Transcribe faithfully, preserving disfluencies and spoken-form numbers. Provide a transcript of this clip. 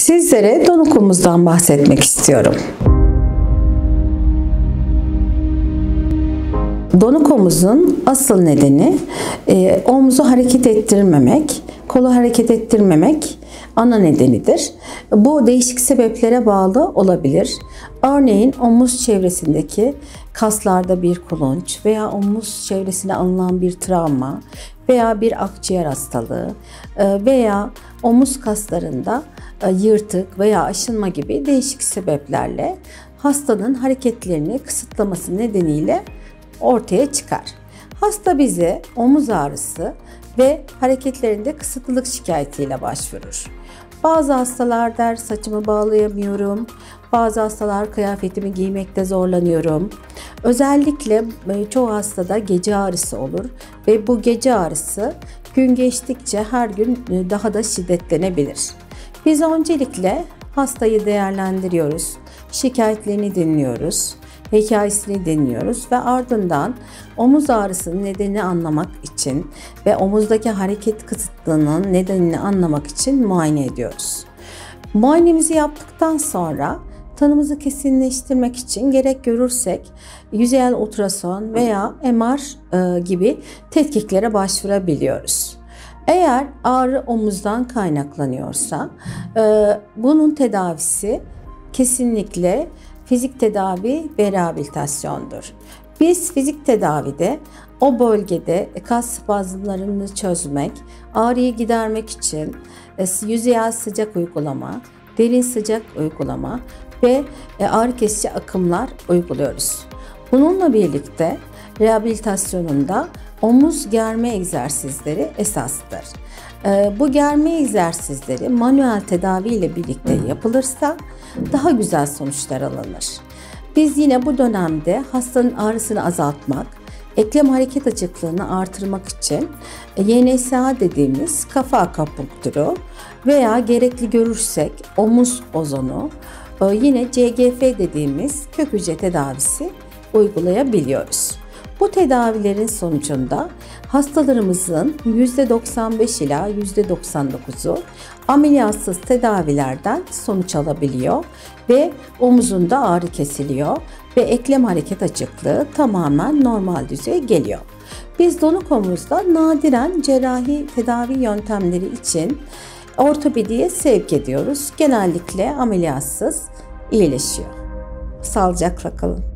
Sizlere donuk omuzdan bahsetmek istiyorum. Donuk omuzun asıl nedeni e, omuzu hareket ettirmemek, kolu hareket ettirmemek ana nedenidir. Bu değişik sebeplere bağlı olabilir. Örneğin omuz çevresindeki kaslarda bir kulunç veya omuz çevresine alınan bir travma veya bir akciğer hastalığı veya omuz kaslarında yırtık veya aşınma gibi değişik sebeplerle hastanın hareketlerini kısıtlaması nedeniyle ortaya çıkar. Hasta bize omuz ağrısı ve hareketlerinde kısıtlılık şikayetiyle başvurur. Bazı hastalar der saçımı bağlayamıyorum, bazı hastalar kıyafetimi giymekte zorlanıyorum. Özellikle çoğu hastada gece ağrısı olur ve bu gece ağrısı gün geçtikçe her gün daha da şiddetlenebilir. Biz öncelikle hastayı değerlendiriyoruz, şikayetlerini dinliyoruz, hikayesini dinliyoruz ve ardından omuz ağrısının nedenini anlamak için ve omuzdaki hareket kısıtlılığının nedenini anlamak için muayene ediyoruz. Muayenemizi yaptıktan sonra tanımızı kesinleştirmek için gerek görürsek yüzeyel ultrason veya M R gibi tetkiklere başvurabiliyoruz. Eğer ağrı omuzdan kaynaklanıyorsa bunun tedavisi kesinlikle fizik tedavi ve rehabilitasyondur. Biz fizik tedavide o bölgede kas spazmlarını çözmek, ağrıyı gidermek için yüzeyel sıcak uygulama, derin sıcak uygulama ve ağrı kesici akımlar uyguluyoruz. Bununla birlikte rehabilitasyonunda omuz germe egzersizleri esastır. Bu germe egzersizleri manuel tedavi ile birlikte yapılırsa daha güzel sonuçlar alınır. Biz yine bu dönemde hastanın ağrısını azaltmak, eklem hareket açıklığını artırmak için Y N S A dediğimiz kafa akupunktürü veya gerekli görürsek omuz ozonu, yine C G F dediğimiz kök hücre tedavisi uygulayabiliyoruz. Bu tedavilerin sonucunda hastalarımızın yüzde doksan beş ila yüzde doksan dokuzu ameliyatsız tedavilerden sonuç alabiliyor ve omuzunda ağrı kesiliyor ve eklem hareket açıklığı tamamen normal düzeye geliyor. Biz donuk omuzda nadiren cerrahi tedavi yöntemleri için ortopediye sevk ediyoruz. Genellikle ameliyatsız iyileşiyor. Sağlıcakla kalın.